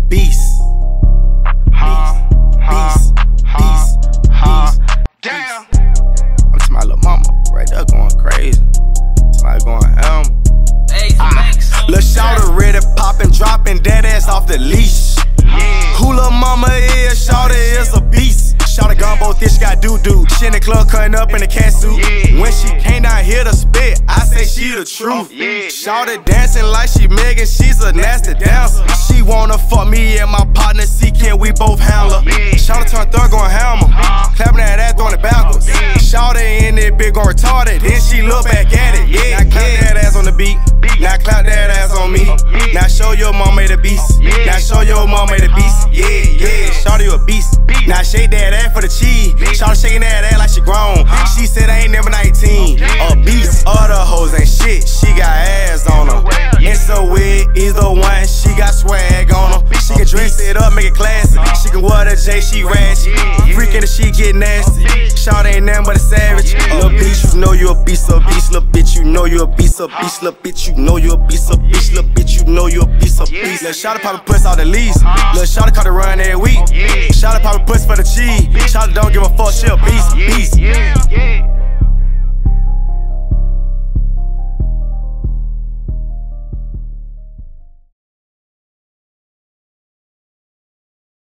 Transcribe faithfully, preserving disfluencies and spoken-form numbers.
beast. Beast, beast, beast, beast. Damn. I'm to my little mama, right there going crazy. Somebody going ham. Lil' Shawty ready, poppin', droppin' that ass off the leash. Yeah. Who lil' mama is? Shawty is a beast. Shawty gumbo, this got doo-doo. She in the club cutting up in the cat suit. Yeah. When she came down here to spit, I say she the truth. Yeah. Shawty dancing like she Megan, she's a nasty dancer. She wanna fuck me and my partner, see can we both handle her. Yeah. Shawty turn third going hammer, uh, clapping that ass, throwing it backwards. Yeah. Shawty in it big going retarded, then she look back at it. Yeah, now clap yeah. that ass on the beat. Now clap that ass on me. Now show your mom made a beast. Now show your mom made a beast. Yeah, yeah, Shawty you a beast. Now shake that ass for the cheese. Shawty shaking that ass like she grown. She said I ain't never nineteen. A beast. Other hoes ain't shit. She got ass on her. And so with either one, she got swag on her. She can dress it up, make it classy. She can wear the J, she ratchet. Freakin' the she get nasty. Shawty ain't nothing but a savage. Little bitch, you know you a beast, a beast. Little bitch, you know you a beast, a beast. Little bitch, you know you a beast, a beast. Little bitch, you know you a beast, a beast. Little Shawty poppin' puss out the least. Little Shawty caught the run every week. Shawty poppin' puss for the cheese. Shawty don't give a fuck, she a beast, beast.